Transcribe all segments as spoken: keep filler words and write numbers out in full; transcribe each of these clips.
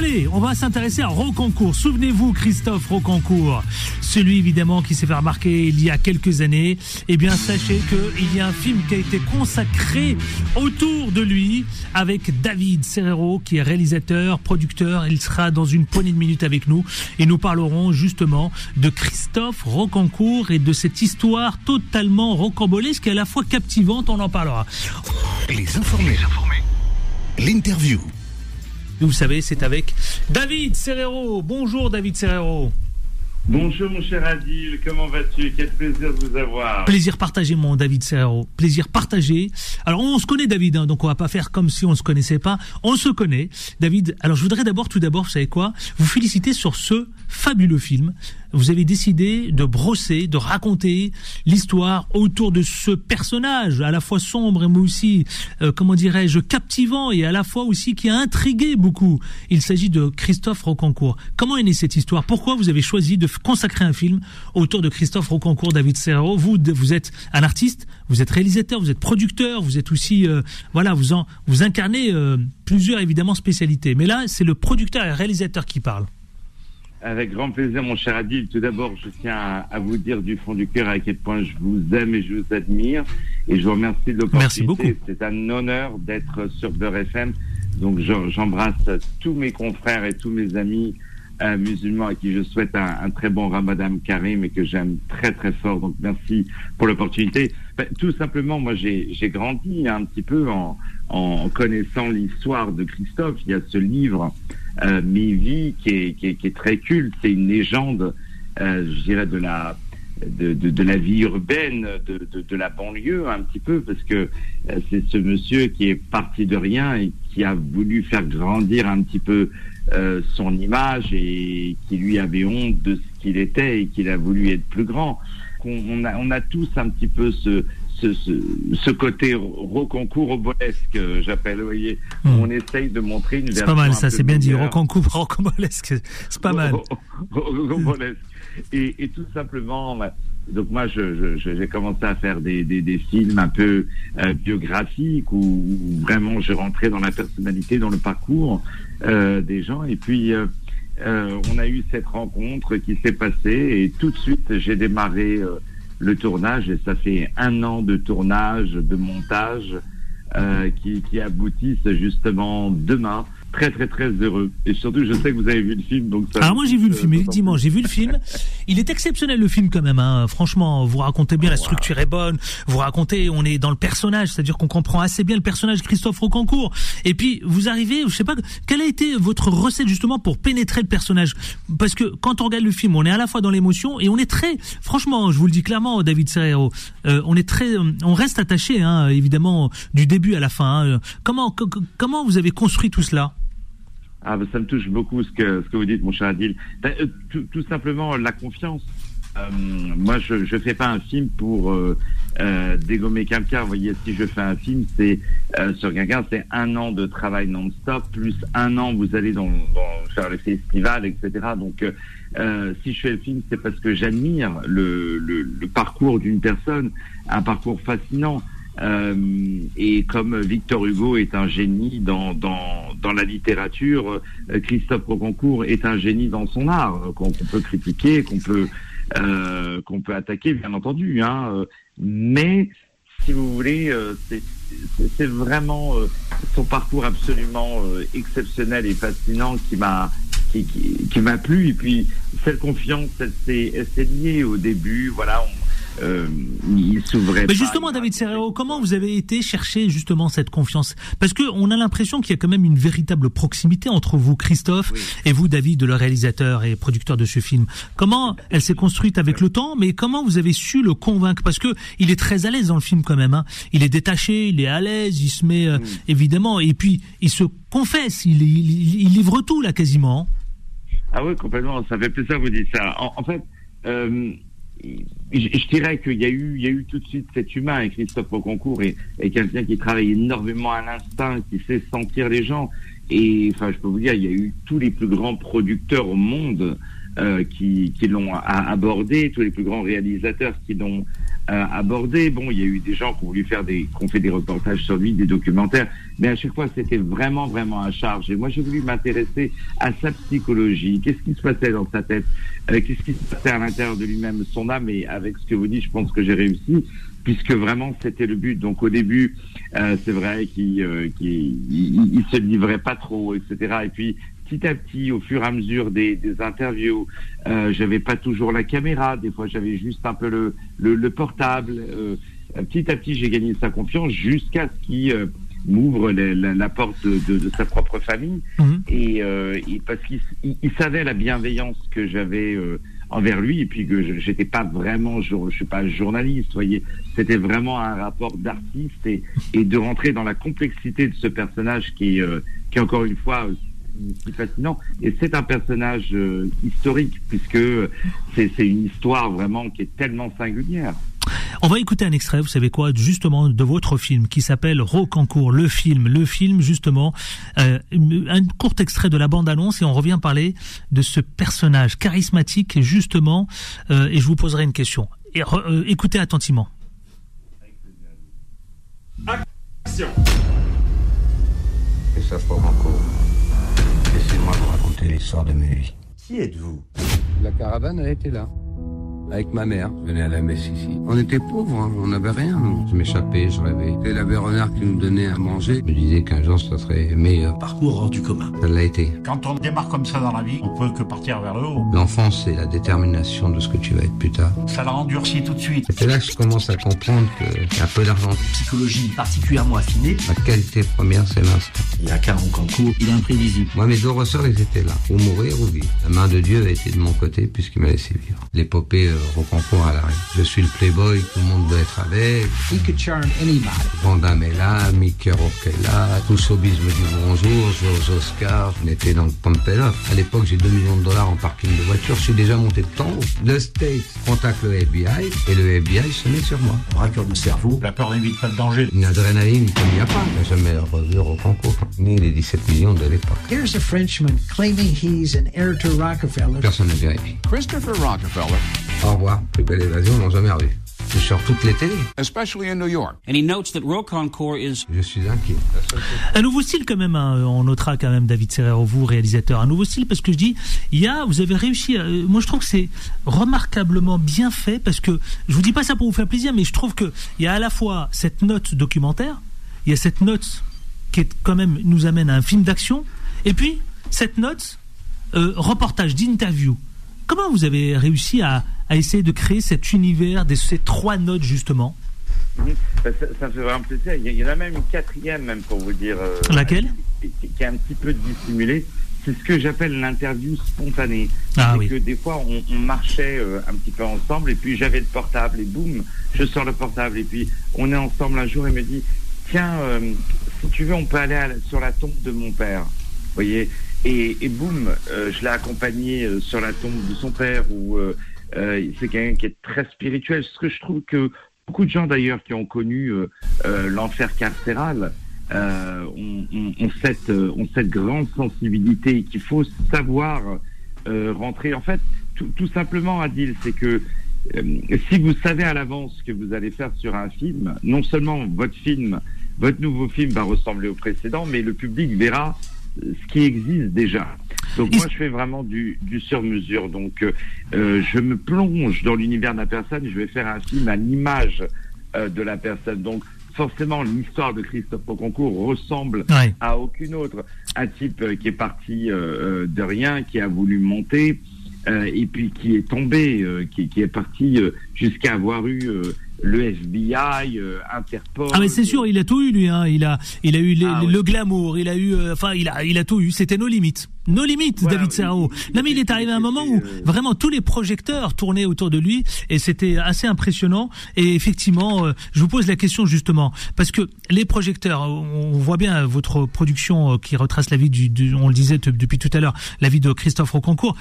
Allez, on va s'intéresser à Rocancourt. Souvenez-vous, Christophe Rocancourt, celui évidemment qui s'est fait remarquer il y a quelques années. Eh bien, sachez qu'il y a un film qui a été consacré autour de lui avec David Serero, qui est réalisateur, producteur. Il sera dans une poignée de minutes avec nous et nous parlerons justement de Christophe Rocancourt et de cette histoire totalement rocambolesque et à la fois captivante. On en parlera. Les informés. L'interview. Vous savez, c'est avec David Serero. Bonjour David Serero. Bonjour mon cher Adil, comment vas-tu? Quel plaisir de vous avoir. Plaisir partagé mon David Serero, plaisir partagé. Alors on se connaît David, hein, donc on va pas faire comme si on se connaissait pas. On se connaît David. Alors je voudrais d'abord, tout d'abord, vous savez quoi, vous féliciter sur ce fabuleux film. Vous avez décidé de brosser, de raconter l'histoire autour de ce personnage, à la fois sombre mais aussi, euh, comment dirais-je, captivant et à la fois aussi qui a intrigué beaucoup. Il s'agit de Christophe Rocancourt. Comment est née cette histoire? Pourquoi vous avez choisi de consacrer un film autour de Christophe Rocancourt, David Serero? Vous, vous êtes un artiste, vous êtes réalisateur, vous êtes producteur, vous êtes aussi, euh, voilà, vous en, vous incarnez euh, plusieurs évidemment spécialités. Mais là, c'est le producteur et le réalisateur qui parle. Avec grand plaisir, mon cher Adil. Tout d'abord, je tiens à, à vous dire du fond du cœur à quel point je vous aime et je vous admire. Et je vous remercie de l'opportunité. Merci beaucoup. C'est un honneur d'être sur Beurre F M. Donc, j'embrasse tous mes confrères et tous mes amis euh, musulmans à qui je souhaite un, un très bon Ramadan Karim et que j'aime très très fort. Donc, merci pour l'opportunité. Ben, tout simplement, moi, j'ai grandi un petit peu en, en connaissant l'histoire de Christophe. Il y a ce livre... Euh, Mes vies qui est, qui est, qui est très culte, c'est une légende, euh, je dirais de la de, de, de la vie urbaine, de, de, de la banlieue un petit peu, parce que euh, c'est ce monsieur qui est parti de rien et qui a voulu faire grandir un petit peu euh, son image et qui lui avait honte de ce qu'il était et qu'il a voulu être plus grand. On, on a on a tous un petit peu ce Ce, ce, ce côté Rocancourt robolesque, j'appelle, vous voyez, mmh. On essaye de montrer une version. C'est pas mal, ça, c'est bien dit, Rocancourt rocambolesque, c'est pas mal. Robolesque. Et, et tout simplement, donc moi, je, je, j'ai commencé à faire des, des, des films un peu euh, biographiques où, où vraiment je rentrais dans la personnalité, dans le parcours euh, des gens. Et puis, euh, euh, on a eu cette rencontre qui s'est passée et tout de suite, j'ai démarré euh, le tournage, et ça fait un an de tournage, de montage, euh, qui, qui aboutissent justement demain. Très très très heureux. Et surtout, je sais que vous avez vu le film, donc ça. Alors moi j'ai vu le film, effectivement, j'ai vu le film. Il est exceptionnel le film quand même. Hein. Franchement, vous racontez bien, la structure est bonne. Vous racontez, on est dans le personnage, c'est-à-dire qu'on comprend assez bien le personnage Christophe Rocancourt. Et puis vous arrivez, je sais pas, quelle a été votre recette justement pour pénétrer le personnage? Parce que quand on regarde le film, on est à la fois dans l'émotion et on est très, franchement, je vous le dis clairement, David Serero, euh, on est très, on reste attaché, hein, évidemment, du début à la fin. Hein. Comment, comment vous avez construit tout cela? Ah, ben, ça me touche beaucoup ce que, ce que vous dites, mon cher Adil. Ben, euh, tout, tout simplement, la confiance. Euh, moi, je je fais pas un film pour euh, euh, dégommer quelqu'un. Vous voyez, si je fais un film, c'est euh, sur quelqu'un, c'est un an de travail non-stop, plus un an, vous allez dans, dans faire les festivals, et cetera. Donc, euh, si je fais le film, c'est parce que j'admire le, le, le parcours d'une personne, un parcours fascinant. Euh, et comme Victor Hugo est un génie dans dans dans la littérature, euh, Christophe Rocancourt est un génie dans son art, euh, qu'on qu'on peut critiquer, qu'on peut euh, qu'on peut attaquer, bien entendu. Hein, euh, mais si vous voulez, euh, c'est c'est vraiment euh, son parcours absolument euh, exceptionnel et fascinant qui m'a qui qui, qui m'a plu. Et puis cette confiance, elle s'est elle s'est liée au début. Voilà. On, Euh, il s'ouvrait. Mais justement, pas, David Serero, comment vous avez été chercher justement cette confiance? Parce que on a l'impression qu'il y a quand même une véritable proximité entre vous, Christophe, oui, et vous, David, le réalisateur et producteur de ce film. Comment elle s'est construite avec le temps, mais comment vous avez su le convaincre? Parce que il est très à l'aise dans le film quand même. Hein. Il est détaché, il est à l'aise, il se met euh, oui. évidemment, et puis il se confesse, il, il, il livre tout là quasiment. Ah oui, complètement. Ça fait plaisir que vous dites ça. En, en fait. Euh, Je, je dirais qu'il y a eu, il y a eu tout de suite cet humain, et Christophe Rocancourt est, est quelqu'un qui travaille énormément à l'instinct, qui sait sentir les gens. Et enfin, je peux vous dire, il y a eu tous les plus grands producteurs au monde euh, qui, qui l'ont a, abordé, tous les plus grands réalisateurs qui l'ont euh, abordé. Bon, il y a eu des gens qui ont voulu faire des, qui ont fait des reportages sur lui, des documentaires, mais à chaque fois c'était vraiment vraiment à charge. Et moi j'ai voulu m'intéresser à sa psychologie, qu'est-ce qui se passait dans sa tête, euh, qu'est-ce qui se passait à l'intérieur de lui-même, son âme. Et avec ce que vous dites, je pense que j'ai réussi, puisque vraiment c'était le but. Donc au début, euh, c'est vrai qu'il, euh, qu'il il, il se livrait pas trop, et cetera. Et puis petit à petit, au fur et à mesure des, des interviews, euh, j'avais pas toujours la caméra, des fois j'avais juste un peu le, le, le portable. Euh, petit à petit, j'ai gagné sa confiance jusqu'à ce qu'il euh, m'ouvre la, la, la porte de, de, de sa propre famille. Mmh. Et, euh, et parce qu'il il, il savait la bienveillance que j'avais euh, envers lui, et puis que je, j'étais pas vraiment, je, je suis pas journaliste, vous voyez, c'était vraiment un rapport d'artiste, et, et de rentrer dans la complexité de ce personnage qui, euh, qui encore une fois, c'est fascinant. Et c'est un personnage euh, historique, puisque c'est, c'est une histoire vraiment qui est tellement singulière. On va écouter un extrait, vous savez quoi, justement, de votre film qui s'appelle Rocancourt, le film, le film justement, euh, un court extrait de la bande-annonce, et on revient parler de ce personnage charismatique, justement, euh, et je vous poserai une question. Et, euh, écoutez attentivement. Action. Christophe Rocancourt, laissez-moi vous raconter l'histoire de mes vies. Qui êtes-vous? La caravane, elle était là. Avec ma mère, je venais à la messe ici. On était pauvres, hein, on n'avait rien. Nous. Je m'échappais, je rêvais. Et l'abbé Renard qui nous donnait à manger me disait qu'un jour ça serait meilleur. Parcours hors du commun. Ça l'a été. Quand on démarre comme ça dans la vie, on peut que partir vers le haut. L'enfance, c'est la détermination de ce que tu vas être plus tard. Ça l'a endurci tout de suite. C'est là que je commence à comprendre qu'il y a un peu d'argent. Psychologie particulièrement affinée. Ma qualité première, c'est l'instinct. Il y a qu'un Rocancourt, il est imprévisible. Moi, mes deux ressorts, ils étaient là. Ou mourir ou vivre. La main de Dieu a été de mon côté puisqu'il m'a laissé vivre. L'épopée euh, Rocancourt à la Je suis le playboy, tout le monde doit être avec. He could charm anybody. Van Damme est là, Mickey Rourke est là, tout showbiz me dit bonjour, je vais aux Oscars, on était dans le Pompelov. À l'époque, j'ai deux millions de dollars en parking de voiture, je suis déjà monté de temps haut. Le States contacte le F B I, et le F B I se met sur moi. Braqueur de cerveau, la peur n'évite pas le danger. Une adrénaline comme il n'y a pas, je n'ai jamais revu Rocancourt, ni les dix-sept millions de l'époque. Here's a Frenchman claiming he's an heir to Rockefeller. Personne ne vérifie. Christopher Rockefeller. Au revoir, plus belle évasion, on n'a jamais revu. Je suis sur toutes les télés. Especially in New York. And he notes that Rocancourt is... Je suis inquiet. Un nouveau style quand même, hein. On notera quand même, David Serrero, vous, réalisateur, un nouveau style, parce que je dis, il y a, vous avez réussi, à, moi je trouve que c'est remarquablement bien fait, parce que, je vous dis pas ça pour vous faire plaisir, mais je trouve que il y a à la fois cette note documentaire, il y a cette note qui est quand même, nous amène à un film d'action, et puis cette note euh, reportage, d'interview. Comment vous avez réussi à, à essayer de créer cet univers de ces trois notes, justement? Mmh. Ça, ça me fait vraiment plaisir. Il y en a même une quatrième, même, pour vous dire. Euh, Laquelle? qui, qui est un petit peu dissimulée. C'est ce que j'appelle l'interview spontanée. Ah, c'est oui. que des fois, on, on marchait euh, un petit peu ensemble, et puis j'avais le portable, et boum, je sors le portable, et puis on est ensemble un jour, et il me dit, tiens, euh, si tu veux, on peut aller à la, sur la tombe de mon père. Vous voyez? Et, et boum, euh, je l'ai accompagné euh, sur la tombe de son père, où euh, euh, c'est quelqu'un qui est très spirituel. Ce que je trouve que beaucoup de gens d'ailleurs qui ont connu euh, euh, l'enfer carcéral euh, ont, ont, ont, cette, euh, ont cette grande sensibilité, et qu'il faut savoir euh, rentrer. En fait, tout, tout simplement, Adil, c'est que euh, si vous savez à l'avance ce que vous allez faire sur un film, non seulement votre film, votre nouveau film va ressembler au précédent, mais le public verra ce qui existe déjà. Donc moi je fais vraiment du, du sur-mesure. Donc euh, je me plonge dans l'univers de la personne, je vais faire un film à l'image euh, de la personne. Donc forcément l'histoire de Christophe Rocancourt ressemble ouais. à aucune autre. Un type euh, qui est parti euh, de rien, qui a voulu monter euh, et puis qui est tombé, euh, qui, qui est parti euh, jusqu'à avoir eu euh, le F B I, euh, Interpol. Ah mais c'est sûr, il a tout eu lui, hein. Il a, il a eu les, ah, le ouais. glamour, il a eu, euh, enfin il a, il a tout eu. C'était nos limites, nos limites, voilà, David Serrero. Non mais il est arrivé à un moment où euh... vraiment tous les projecteurs tournaient autour de lui et c'était assez impressionnant. Et effectivement, euh, je vous pose la question justement parce que les projecteurs, on voit bien votre production qui retrace la vie du, du on le disait t- depuis tout à l'heure, la vie de Christophe Rocancourt.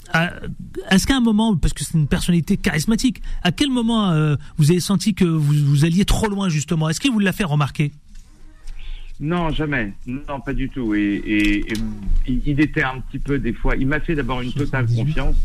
Est-ce qu'à un moment, parce que c'est une personnalité charismatique, à quel moment euh, vous avez senti que vous, vous alliez trop loin justement? Est-ce qu'il vous l'a fait remarquer? Non, jamais. Non, pas du tout. Et, et, et il était un petit peu des fois. Il m'a fait d'abord une totale confiance.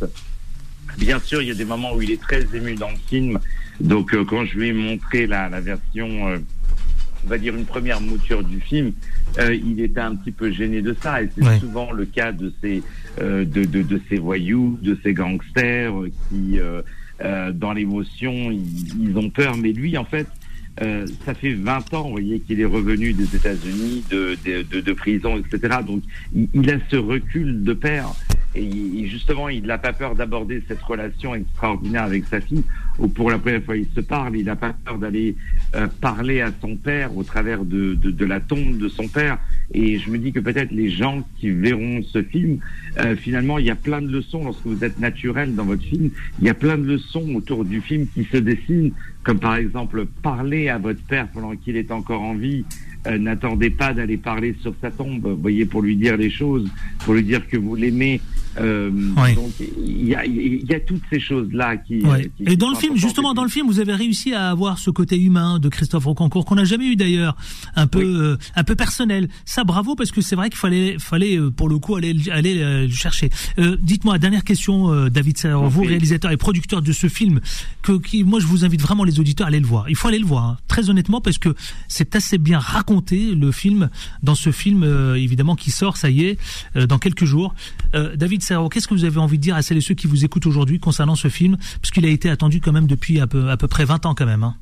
Bien sûr, il y a des moments où il est très ému dans le film. Donc, euh, quand je lui ai montré la, la version, euh, on va dire une première mouture du film, euh, il était un petit peu gêné de ça. Et c'est ouais. souvent le cas de ces, euh, de, de, de ces voyous, de ces gangsters euh, qui, euh, euh, dans l'émotion, ils, ils ont peur. Mais lui, en fait, Euh, ça fait vingt ans, vous voyez, qu'il est revenu des États-Unis, de, de, de, de prison, et cetera. Donc, il, il a ce recul de père. Et, et justement, il n'a pas peur d'aborder cette relation extraordinaire avec sa fille, où pour la première fois il se parle. Il n'a pas peur d'aller euh, parler à son père au travers de, de, de la tombe de son père. Et je me dis que peut-être les gens qui verront ce film, euh, finalement, il y a plein de leçons lorsque vous êtes naturel dans votre film. Il y a plein de leçons autour du film qui se dessinent, comme par exemple parler à votre père pendant qu'il est encore en vie. Euh, n'attendez pas d'aller parler sur sa tombe, vous voyez, pour lui dire les choses, pour lui dire que vous l'aimez. Euh, oui. Donc il y a, il y a toutes ces choses-là qui. Oui. qui Et dans le film, justement, dans le film, vous avez réussi à avoir ce côté humain de Christophe Rocancourt qu'on n'a jamais eu d'ailleurs, un peu, oui. euh, un peu personnel. Ça, bravo, parce que c'est vrai qu'il fallait, fallait euh, pour le coup aller, aller euh, le chercher. Euh, dites-moi, dernière question, euh, David Serero, vous, réalisateur et producteur de ce film, que qui, moi, je vous invite vraiment les auditeurs à aller le voir. Il faut aller le voir, hein, très honnêtement, parce que c'est assez bien raconté le film dans ce film, euh, évidemment, qui sort, ça y est, euh, dans quelques jours. Euh, David Serero, qu'est-ce que vous avez envie de dire à celles et ceux qui vous écoutent aujourd'hui concernant ce film, puisqu'il a été attendu quand même depuis à peu, à peu près vingt ans quand même, hein.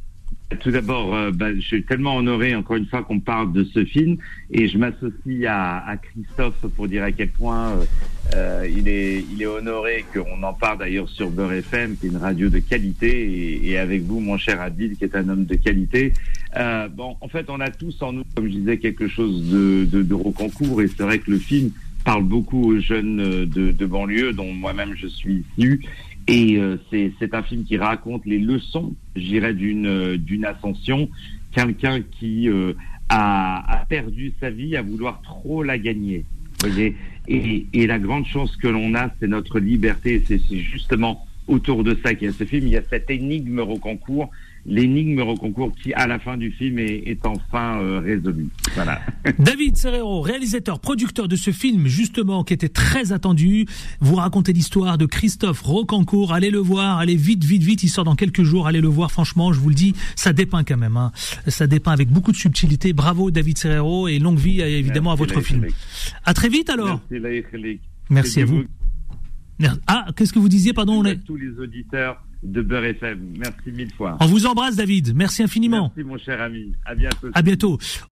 Tout d'abord, euh, bah, je suis tellement honoré, encore une fois, qu'on parle de ce film, et je m'associe à, à Christophe pour dire à quel point euh, euh, il est, il est honoré qu'on en parle d'ailleurs sur Beurre F M, qui est une radio de qualité, et, et avec vous, mon cher Adil, qui est un homme de qualité. Euh, bon, en fait, on a tous en nous, comme je disais, quelque chose de, de, de Rocancourt, et c'est vrai que le film parle beaucoup aux jeunes de, de banlieue, dont moi-même je suis issu. Et euh, c'est, c'est un film qui raconte les leçons, je dirais, d'une, euh, d'une ascension. Quelqu'un qui euh, a, a perdu sa vie à vouloir trop la gagner. Vous voyez, et, et la grande chance que l'on a, c'est notre liberté. C'est, c'est justement autour de ça qu'il y a ce film. Il y a cette énigme Rocancourt, l'énigme Rocancourt qui, à la fin du film, est, est enfin euh, résolue. Voilà. David Serero, réalisateur, producteur de ce film, justement, qui était très attendu. Vous racontez l'histoire de Christophe Rocancourt. Allez le voir, allez vite, vite, vite. Il sort dans quelques jours. Allez le voir, franchement, je vous le dis, ça dépeint quand même, hein. Ça dépeint avec beaucoup de subtilité. Bravo, David Serero, et longue vie, évidemment, Merci à votre film. À très vite, alors. Merci, Merci à vous. Ah, qu'est-ce que vous disiez, pardon? On est... tous les auditeurs de Beurre F M. Merci mille fois. On vous embrasse, David. Merci infiniment. Merci, mon cher ami. À bientôt. À bientôt.